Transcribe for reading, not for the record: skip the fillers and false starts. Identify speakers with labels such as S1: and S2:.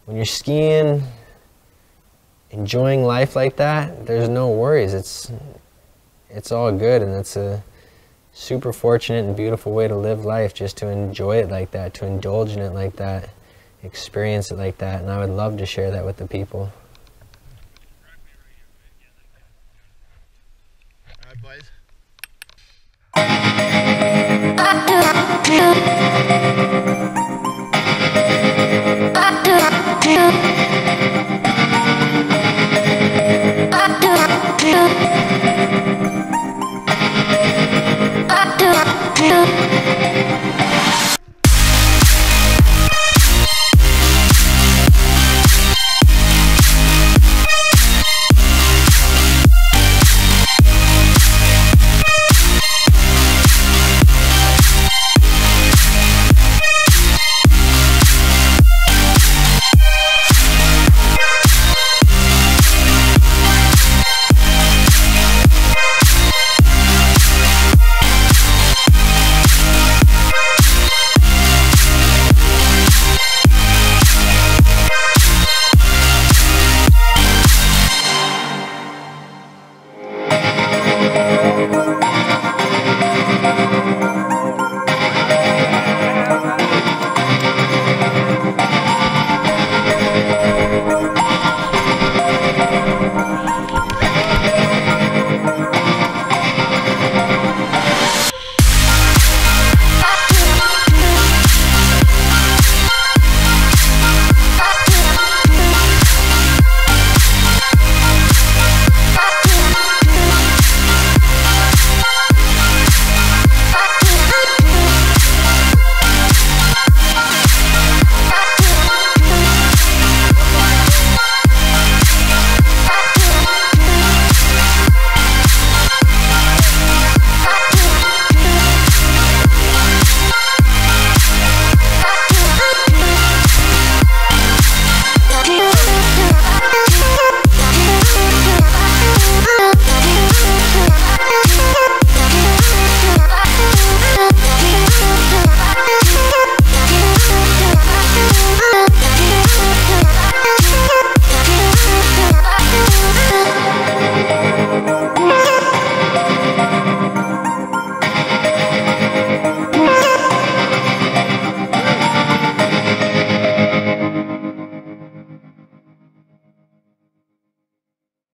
S1: when you're skiing, enjoying life like that, there's no worries. It's all good, and it's a super fortunate and beautiful way to live life, just to enjoy it like that, to indulge in it like that, experience it like that, and I would love to share that with the people.
S2: All right, boys.
S3: I